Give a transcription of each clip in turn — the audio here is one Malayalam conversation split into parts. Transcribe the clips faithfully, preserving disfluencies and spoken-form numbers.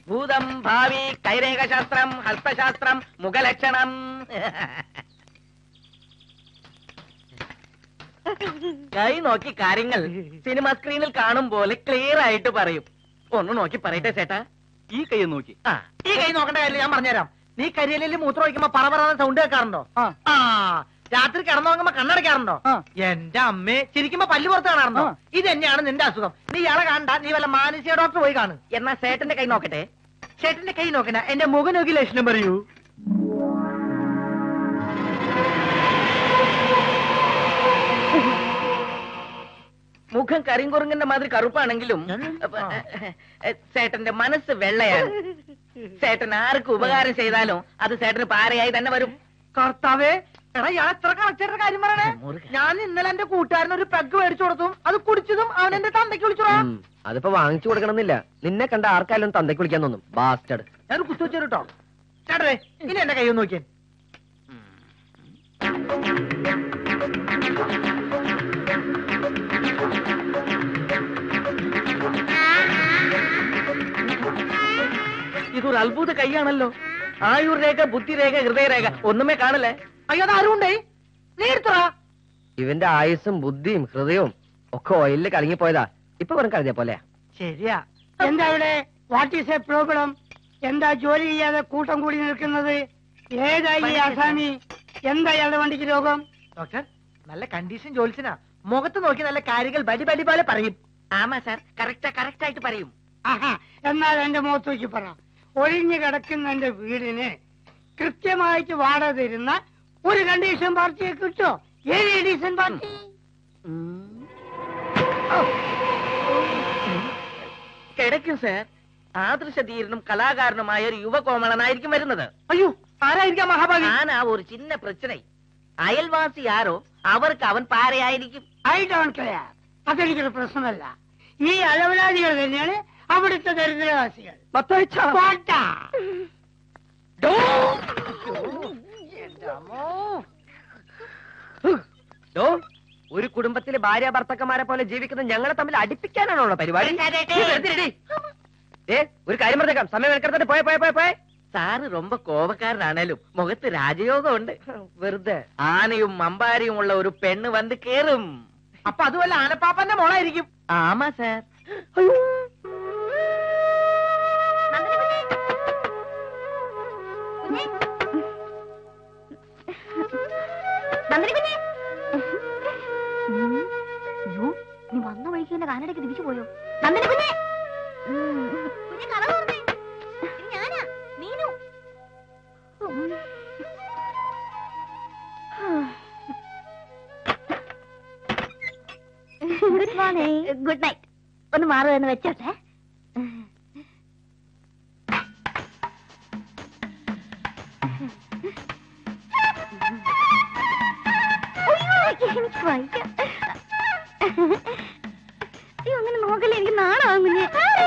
ഭൂതം ഭാവി കൈരേഖശാസ്ത്രം ഹസ്തശാസ്ത്രം മുഖലക്ഷണം. കൈ നോക്കി കാര്യങ്ങൾ സിനിമ സ്ക്രീനിൽ കാണും പോലെ ക്ലിയർ ആയിട്ട് പറയും. ഒന്ന് നോക്കി പറയട്ടെ ചേട്ടാ. ഈ കൈ നോക്കി. ആ ഈ കൈ നോക്കേണ്ട കാര്യം ഞാൻ പറഞ്ഞുതരാം. നീ കരിയലിൽ മൂത്രം ഒഴിക്കുമ്പോ പറ പറ സൗണ്ട് കേൾക്കാറുണ്ടോ? ആ രാത്രി കിടന്നുറങ്ങുമ്പോ കണ്ണടയ്ക്കാറുണ്ടോ? എന്റെ അമ്മേ ചിരിക്കുമ്പോ പല്ല് പുറത്ത് കാണാറുണ്ടോ? ഇത് തന്നെയാണ് നിന്റെ അസുഖം. നീ ഇയാളെ കാണണ്ട, നീ വല്ല മാനസിക ഡോക്ടർ പോയി കാണും. എന്നാ ചേട്ടന്റെ കൈ നോക്കട്ടെ. ചേട്ടന്റെ കൈ നോക്കണ എന്റെ മുഖം നോക്കി ലക്ഷണം പറയൂ. മുഖം കരിങ്കുറുങ്ങിന്റെ മാതിരി കറുപ്പാണെങ്കിലും ചേട്ടന്റെ മനസ്സ് വെള്ളയാണ്. ചേട്ടൻ ആർക്ക് ഉപകാരം ചെയ്താലും അത് ചേട്ടന് പാരയായി തന്നെ വരും. കർത്താവേ, എടാ ഇയാൾ എത്ര കളക്ടറുടെ കാര്യം പറയണേ. ഞാൻ ഇന്നലെ എന്റെ കൂട്ടുകാരൻ ഒരു പെഗ് മേടിച്ചു കൊടുത്തും അത് കുടിച്ചതും അവൻ എന്റെ തന്തയ്ക്ക് വിളിച്ചോടാ. അതിപ്പോ വാങ്ങിച്ചു കൊടുക്കണമെന്നില്ല. നിന്നെ കണ്ട ആർക്കായാലും തന്തയ്ക്ക് വിളിക്കാൻ തോന്നും. ബാസ്റ്റഡ്. ഞാൻ കുത്തു വെച്ചു കേട്ടോ. ചേട്ടേ ഇനി എന്റെ കൈ ഒന്ന് നോക്കിയേ. ഇതൊരു അത്ഭുത കൈയാണല്ലോ. ആയുർരേഖ, ബുദ്ധിരേഖ, ഹൃദയരേഖ ഒന്നുമേ കാണല്ലേ. അയ്യോ അതാരുണ്ടേ? നീ എടുത്തോ. ഇവന്റെ ആയുസും ബുദ്ധിയും ഹൃദയവും ഒക്കെ ഓയിലിൽ കലങ്ങിപ്പോയതാ. ഇപ്പൊ വെറും കരുതിയ പോലെ. ശരിയാ. എന്താ ഇവിടെ വാട്ട് ഈസ് എ പ്രോബ്ലം? എന്താ ജോലി ചെയ്യാതെ കൂട്ടം കൂടി നിൽക്കുന്നത്? ഏതായി ആസാമി? എന്താ ഇയാളുടെ വണ്ടിക്ക് രോഗം? ഡോക്ടർ നല്ല കണ്ടീഷൻ ജോലിസിനാ. മുഖത്ത് നോക്കി നല്ല കാര്യങ്ങൾ ബടി ബടി പോലെ പറയും. ആമാ സാർ, കറക്റ്റാ കറക്റ്റ് ആയിട്ട് പറയും. ആഹാ, എന്നാൽ എന്റെ മുഖത്ത് നോക്കി പറ. ഒഴിഞ്ഞു കിടക്കുന്ന എന്റെ വീടിന് കൃത്യമായിട്ട് വാടക തരുന്ന ഒരു കണ്ടീഷൻ പാർട്ടിയെ കിട്ടോ? ഏത് കണ്ടീഷൻ പാർട്ടി? കിടക്കും സാർ. ആദർശധീരനും കലാകാരനുമായ ഒരു യുവകോമളനായിരിക്കും വരുന്നത്. അയ്യോ ആരായിരിക്കാം മഹാഭാവി? ആനാ ഒരു ചിന്ന പ്രശ്ന. അയൽവാസി ആരോ അവർക്ക് അവൻ പാരയായിരിക്കും. I don't care. അതെനിക്കൊരു പ്രശ്നമല്ല. ഈ അലവലാദികൾ തന്നെയാണ് അവിടുത്തെ ദരിദ്രവാസികൾ. ഒരു കുടുംബത്തിലെ ഭാര്യ ഭർത്തക്കന്മാരെ പോലെ ജീവിക്കുന്ന ഞങ്ങളെ തമ്മിൽ അടുപ്പിക്കാനാണോ പരിപാടി? ഏ ഒരു കാര്യം പറഞ്ഞേക്കാം. സമയം എടുക്കട്ടെ. പോയ പോയ പോയ പോയ സാറ് ரொம்ப കോപക്കാരനാണേലും മുഖത്ത് രാജയോഗം ഉണ്ട്. വെറുതെ ആനയും അമ്പാരിയും ഉള്ള ഒരു പെണ്ണ് വന്ന് കേറും. അപ്പൊ അതുമല്ല ആനപ്പാപ്പന്റെ മോളായിരിക്കും. ആമാ സാർ. നീ വന്ന വഴിക്ക് തന്നെ കാനടയ്ക്ക് തിരിച്ചു പോയോ? നന്ദിനി കുഞ്ഞെ, ഞാനാ Meenu. Good morning. Good night. ഒന്ന് മാറുമെന്ന് വെച്ചോട്ടെ. എനിക്ക് വയ്യ. അയ്യോ അങ്ങനെ നോക്കല്ലേ, എനിക്ക് നാണാവും കുഞ്ഞെ.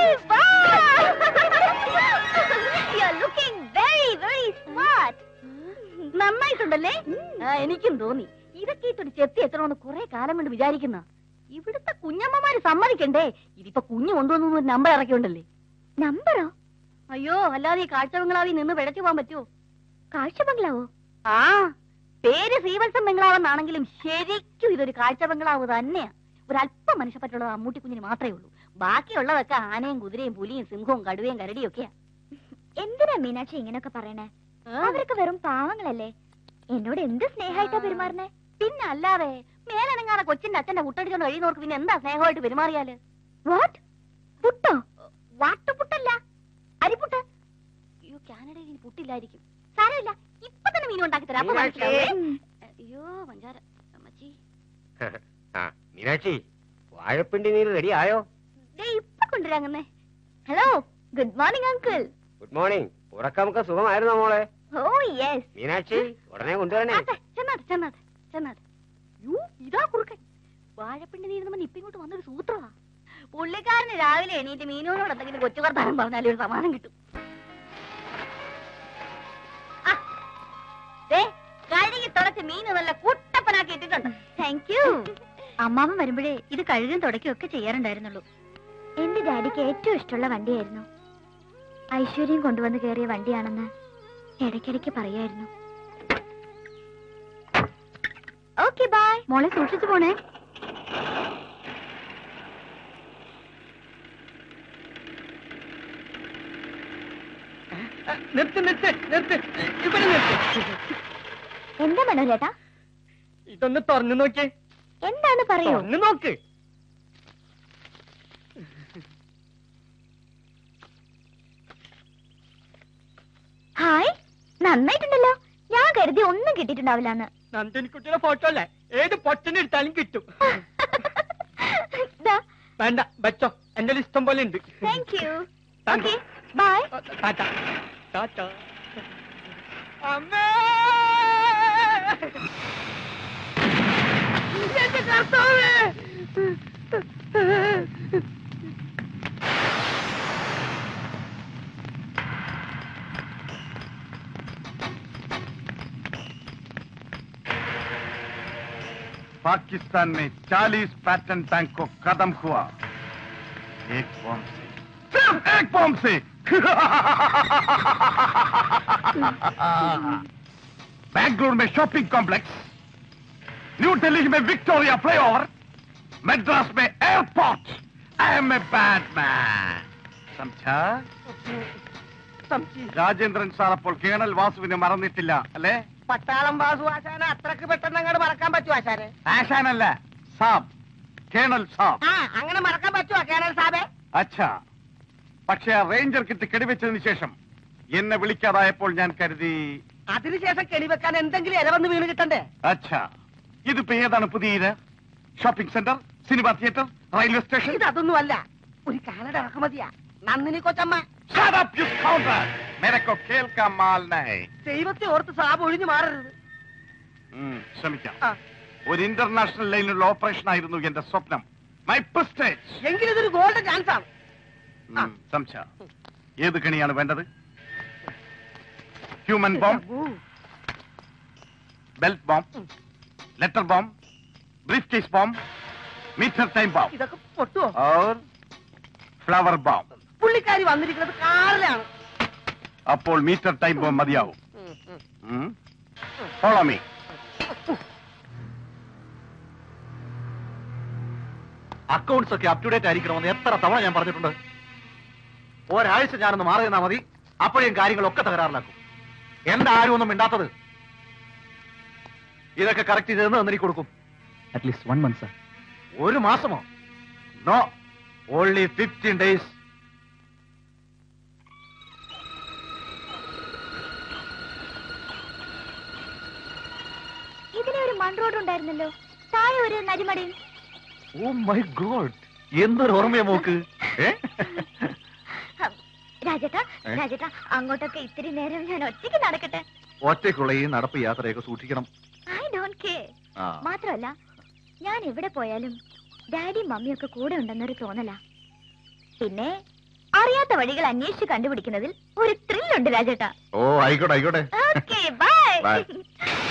നന്നായിട്ടുണ്ടല്ലേ? എനിക്കും തോന്നി. ഇതൊക്കെ ഇട്ടൊരു ചെത്തി എത്തണമെന്ന് കുറെ കാലം കൊണ്ട് വിചാരിക്കുന്ന. ഇവിടുത്തെ കുഞ്ഞമ്മമാര് സമ്മതിക്കണ്ടേ? ഇതിപ്പോ കുഞ്ഞു കൊണ്ടുവന്നു ഒരു നമ്പർ ഇറക്കിയുണ്ടല്ലേ. നമ്പറോ? അയ്യോ അല്ലാതെ ഈ കാഴ്ച ബംഗ്ലാവിൽ നിന്ന് പിഴച്ചു പോകാൻ പറ്റുമോ? കാഴ്ച ബംഗ്ലാവോ? ആ പേര് ശ്രീവത്സം ബംഗ്ലാവെന്നാണെങ്കിലും ശരിക്കും ഇതൊരു കാഴ്ച ബംഗ്ലാവ് തന്നെയാ. ഒരല്പം മനുഷ്യപ്പറ്റുള്ളത് അമ്മൂട്ടി കുഞ്ഞിന് മാത്രമേ ഉള്ളൂ. ബാക്കിയുള്ളതൊക്കെ ആനയും കുതിരയും പുലിയും സിംഹവും കടുവയും കരടിയും ഒക്കെയാ. എന്തിനാ മീനാക്ഷി ഇങ്ങനൊക്കെ പറയണേ? അവരൊക്കെ വെറും പാവങ്ങളല്ലേ. എന്നോട് എന്ത് സ്നേഹമായിട്ടാ പെരുമാറുന്നേ? പിന്നെ അല്ലാതെ മേലനങ്ങാതെ കൊച്ചിന്റെ അച്ഛന്റെ പുട്ടടിച്ചോണ്ട് കഴിയുന്നവർക്ക് പിന്നെ എന്താ സ്നേഹമായിട്ട് പെരുമാറിയാല്? വാട്ട് പുട്ടോ? വാട്ടുപുട്ടല്ല, അരിപ്പുട്ട്. അയ്യോ കാനഡയിൽ പുട്ടില്ലായിരിക്കും. സാരമില്ല, ഇപ്പൊ തന്നെ മീൻ ഉണ്ടാക്കി തരാം. അയ്യോ പഞ്ചാര അമ്മച്ചി. മീനാക്ഷി, വാഴപ്പിണ്ടി നീര് റെഡി ആയോ? ഇപ്പൊ കൊണ്ടുവരാങ്ങന്നേ. Hello, good morning uncle. Good morning. ഉറക്കമൊക്കെ സുഖമായിരുന്നോ മോളെ? ഓ യെസ്. മീനാക്ഷി ഉടനെ കൊണ്ടുവരണേ. ചെന്നാട്ടെ ചെന്നാട്ടെ ചെന്നാട്ടെ. യോ ഇതാ കുറുക്കൻ. വാഴപ്പിണ്ടി നീരുന്ന ഇപ്പിങ്ങോട്ട് വന്നൊരു സൂത്രമാ. പുള്ളിക്കാരന് രാവിലെ എണീറ്റ് മീനോനോട് എന്തെങ്കിലും കൊച്ചു വർത്താനം പറഞ്ഞാലും ഒരു സമാനം കിട്ടും. കഴുകി തുടച്ച് മീന് നല്ല കുട്ടപ്പനാക്കി ഇട്ടിട്ടുണ്ട്. Thank you. അമ്മാവൻ വരുമ്പോഴേ ഇത് കഴുകും തുടയ്ക്കും ഒക്കെ ചെയ്യാറുണ്ടായിരുന്നുള്ളൂ. എന്റെ ഡാഡിക്ക് ഏറ്റവും ഇഷ്ടമുള്ള വണ്ടിയായിരുന്നു. ഐശ്വര്യം കൊണ്ടുവന്ന് കയറിയ വണ്ടിയാണെന്ന് ഇടയ്ക്കിടയ്ക്ക് പറയായിരുന്നു. Okay bye. മോളെ സൂക്ഷിച്ചു പോണേ. നിർത്ത് നിർത്ത് നിർത്ത് ഇവിടെ നിർത്ത്. എന്താ വേണോ ചേട്ടാ? ഇതൊന്ന് തുറന്നു നോക്കിയേ. എന്താണ് പറയൂ? തുറന്നു നോക്ക്. ഹായ്, നന്നായിട്ടുണ്ടല്ലോ. ഞാൻ കരുതി ഒന്നും കിട്ടിയിട്ടുണ്ടാവില്ലാന്ന്. നന്ദിനിക്കുട്ടിയുടെ ഫോട്ടോ അല്ലേ? ഏത് പൊട്ടനെടുത്താലും കിട്ടും. ദാ, വേണ്ട, വെച്ചോ. എന്റെ ഇഷ്ടം പോലെ ഉണ്ട്. Thank you. Thank okay you. Bye. Tata tata. അമ്മേ! എന്റെ കർത്താവേ! पाकिस्तान में चालीस पैटर्न टैंक को खत्म हुआ एक बम से, सिर्फ एक बम से। बैंगलोर में शॉपिंग कॉम्प्लेक्स, न्यू दिल्ली में विक्टोरिया फ्लाईओवर, मद्रास में airport. I am a bad man, समझा? രാജേന്ദ്രൻ സാർ അപ്പോൾ കേണൽ വാസുവിനെ മറന്നിട്ടില്ല അല്ലേ? പട്ടാളം വാസു ആശാനെ അത്രക്ക് പെട്ടെന്ന് അങ്ങോട്ട് മറക്കാൻ പറ്റുമോ ആശാനെ? ആശാനല്ല, സാബ്, കേണൽ സാബ്. ആ, അങ്ങനെ മറക്കാൻ പറ്റുമോ കേണൽ സാബേ? അച്ഛാ, പക്ഷേ ആ റേഞ്ചർ കിറ്റ് കെടിവെച്ചതിന് ശേഷം എന്നെ വിളിക്കാതായപ്പോൾ ഞാൻ കരുതി. അതിനുശേഷം കെണിവെക്കാൻ എന്തെങ്കിലും ഇരവന്ന് വീണ് കിട്ടണ്ടേ? അച്ഛാ, ഇതിപ്പോ ഏതാണ് പുതിയ ഇര? Shopping centre, cinema theatre, railway station? ഇതൊന്നുമല്ല, ഒരു കാനഡ ഇറക്കുമതിയാ. നന്ദിനി കൊച്ചമ്മ. Shut up, you scoundrel! मेरे को खेल का माल नहीं. ദൈവത്തെ ഓർത്ത് സാബ് ഒഴിഞ്ഞു മാറരുത്. ഉം, ശ്രമിക്കാം. ആ, ഒരു ഇന്റർനാഷണൽ ലൈനിലുള്ള ഓപ്പറേഷൻ ആയിരുന്നു എന്റെ സ്വപ്നം. My prestige. എങ്കിലും ഇതൊരു ഗോൾഡൻ ചാൻസ് ആണ്. ആ. സംശ ഏത് കണിയാണ് വേണ്ടത്? Human bomb, belt bomb, letter bomb, briefcase bomb, meter time bomb ഇതൊക്കെ പൊട്ടുവോ? और ഫ്ലവർ ബോംബ്. പുള്ളിക്കാരി വന്നിരിക്കുന്നത് കാറിലാണ്. അപ്പോൾ മീറ്റർ ടൈം ബോംബ് മതിയാവും. Follow me. അക്കൗണ്ട്സ് ഒക്കെ അപ് ടു ഡേറ്റ് ആയിരിക്കണമെന്ന് എത്ര തവണ ഞാൻ പറഞ്ഞിട്ടുണ്ട്. ഒരാഴ്ച ഞാനൊന്ന് മാറി നിന്നാ മതി, അപ്പോഴേയും കാര്യങ്ങളൊക്കെ തകരാറിലാക്കും. എന്താ ആരും ഒന്നും മിണ്ടാത്തത്? ഇതൊക്കെ കറക്റ്റ് ചെയ്തെന്ന് എനിക്ക് കൊടുക്കും. At least one month sir. ഒരു മാസമോ? No, only fifteen days. ഇതിലെ ഒരു മൺ റോഡ് ഉണ്ടായിരുന്നല്ലോ, താഴെ ഒരു നരിമടയും. ഓ മൈ ഗോഡ്, എന്തൊരു ഓർമ്മയാ മോക്ക്. രാജേട്ടാ, രാജേട്ടാ, അങ്ങോട്ടൊക്കെ ഇത്തിരി നേരം ഞാൻ ഒറ്റയ്ക്ക് നടക്കട്ടെ? ഒറ്റയ്ക്കുള്ള ഈ നടപ്പ് യാത്രയൊക്കെ സൂക്ഷിക്കണം. I don't care. ആ. മാത്രമല്ല, ഞാൻ എവിടെ പോയാലും ഡാഡി മമ്മിയൊക്കെ കൂടെ ഉണ്ടെന്നൊരു തോന്നലാ. പിന്നെ അറിയാത്ത വഴികൾ അന്വേഷിച്ച് കണ്ടുപിടിക്കുന്നതിൽ ഒരു ത്രില്ലുണ്ട് രാജേട്ടാ. ഓ ആയിക്കോട്ടെ ആയിക്കോട്ടെ. Okay bye. Bye.